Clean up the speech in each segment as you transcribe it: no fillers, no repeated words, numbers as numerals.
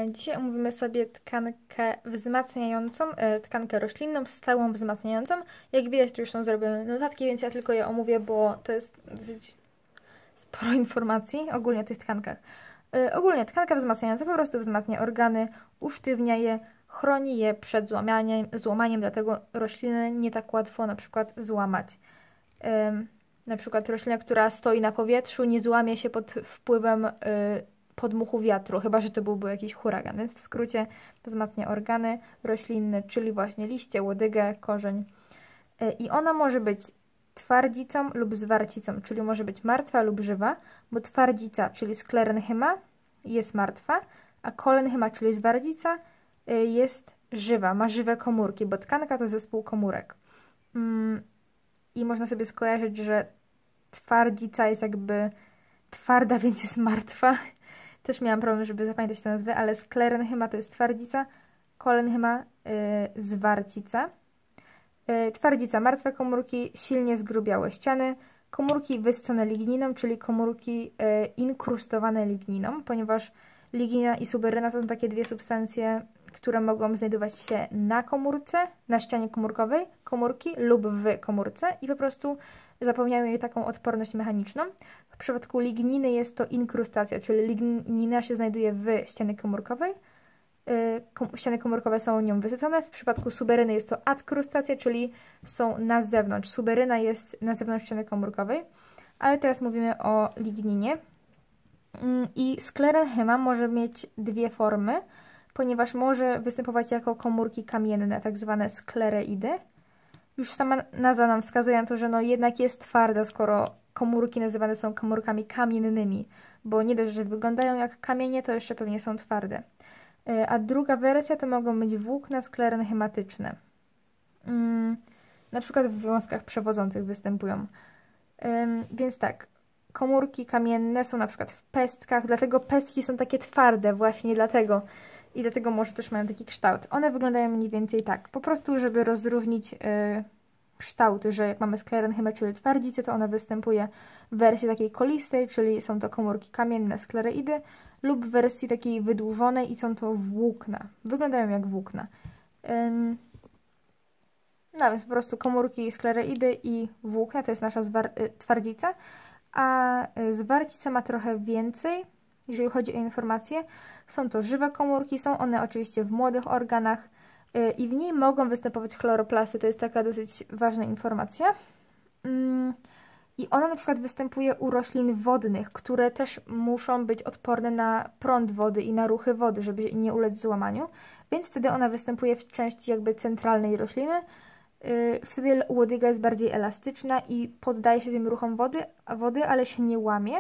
Dzisiaj omówimy sobie tkankę wzmacniającą, tkankę roślinną, stałą wzmacniającą. Jak widać, tu już są zrobione notatki, więc ja tylko je omówię, bo to jest dosyć sporo informacji ogólnie o tych tkankach. Ogólnie tkanka wzmacniająca po prostu wzmacnia organy, usztywnia je, chroni je przed złamaniem, dlatego rośliny nie tak łatwo na przykład złamać. Na przykład roślina, która stoi na powietrzu, nie złamie się pod wpływem podmuchu wiatru, chyba że to byłby jakiś huragan. Więc w skrócie wzmacnia organy roślinne, czyli właśnie liście, łodygę, korzeń. I ona może być twardzicą lub zwarcicą, czyli może być martwa lub żywa, bo twardzica, czyli sklerenchyma, jest martwa, a kolenchyma, czyli zwarcica, jest żywa, ma żywe komórki, bo tkanka to zespół komórek. I można sobie skojarzyć, że twardzica jest jakby twarda, więc jest martwa. Też miałam problem, żeby zapamiętać tę nazwę, ale sklerenchyma to jest twardzica, kolenchyma zwarcica. Twardzica, martwe komórki, silnie zgrubiałe ściany, komórki wysycone ligniną, czyli komórki inkrustowane ligniną, ponieważ lignina i suberyna to są takie dwie substancje, które mogą znajdować się na komórce, na ścianie komórkowej komórki lub w komórce i po prostu zapewniają jej taką odporność mechaniczną. W przypadku ligniny jest to inkrustacja, czyli lignina się znajduje w ścianie komórkowej. Ściany komórkowe są nią wysycone. W przypadku suberyny jest to adkrustacja, czyli są na zewnątrz. Suberyna jest na zewnątrz ściany komórkowej. Ale teraz mówimy o ligninie. I sklerenchyma może mieć dwie formy, ponieważ może występować jako komórki kamienne, tak zwane sklereidy. Już sama nazwa nam wskazuje na to, że no jednak jest twarda, skoro komórki nazywane są komórkami kamiennymi, bo nie dość, że wyglądają jak kamienie, to jeszcze pewnie są twarde. A druga wersja to mogą być włókna sklerenchymatyczne. Na przykład w wiązkach przewodzących występują. Więc tak, komórki kamienne są na przykład w pestkach, dlatego pestki są takie twarde, właśnie dlatego. I dlatego może też mają taki kształt. One wyglądają mniej więcej tak. Po prostu, żeby rozróżnić kształty, że jak mamy sklerenchymę, czyli twardzicę, to ona występuje w wersji takiej kolistej, czyli są to komórki kamienne, sklereidy, lub w wersji takiej wydłużonej i są to włókna. Wyglądają jak włókna. No więc po prostu komórki sklereidy i włókna to jest nasza twardzica, a zwarcica ma trochę więcej. Jeżeli chodzi o informacje, są to żywe komórki, są one oczywiście w młodych organach i w niej mogą występować chloroplasty, to jest taka dosyć ważna informacja. I ona na przykład występuje u roślin wodnych, które też muszą być odporne na prąd wody i na ruchy wody, żeby nie ulec złamaniu, więc wtedy ona występuje w części jakby centralnej rośliny. Wtedy łodyga jest bardziej elastyczna i poddaje się tym ruchom wody, ale się nie łamie.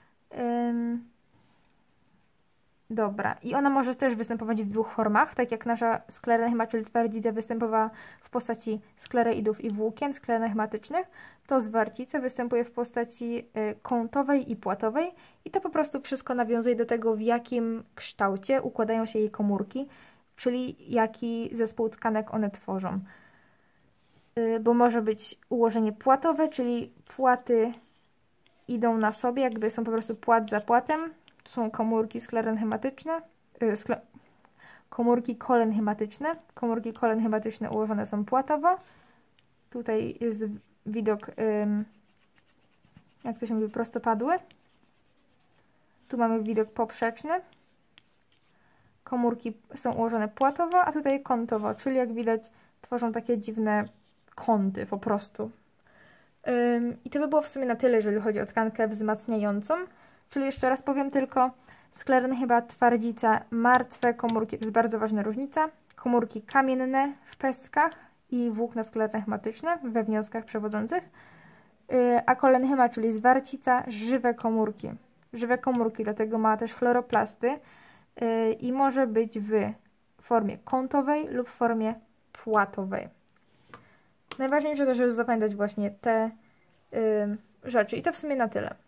Dobra, i ona może też występować w dwóch formach, tak jak nasza sklerenchyma, czyli twardzica występowała w postaci sklereidów i włókien sklerenchymatycznych, to zwarcica występuje w postaci kątowej i płatowej i to po prostu wszystko nawiązuje do tego, w jakim kształcie układają się jej komórki, czyli jaki zespół tkanek one tworzą. Bo może być ułożenie płatowe, czyli płaty idą na sobie, jakby są po prostu płat za płatem. Tu są komórki sklerenchymatyczne, komórki kolenchymatyczne. Komórki kolenchymatyczne ułożone są płatowo. Tutaj jest widok, jak to się mówi, prostopadły. Tu mamy widok poprzeczny. Komórki są ułożone płatowo, a tutaj kątowo, czyli jak widać tworzą takie dziwne kąty po prostu. I to by było w sumie na tyle, jeżeli chodzi o tkankę wzmacniającą. Czyli jeszcze raz powiem tylko, sklerenchyma, twardzica, martwe komórki, to jest bardzo ważna różnica. Komórki kamienne w pestkach i włókna sklerenchymatyczne we wiązkach przewodzących. A kolenchyma, czyli zwarcica, żywe komórki. Żywe komórki, dlatego ma też chloroplasty i może być w formie kątowej lub w formie płatowej. Najważniejsze też, żeby zapamiętać właśnie te rzeczy. I to w sumie na tyle.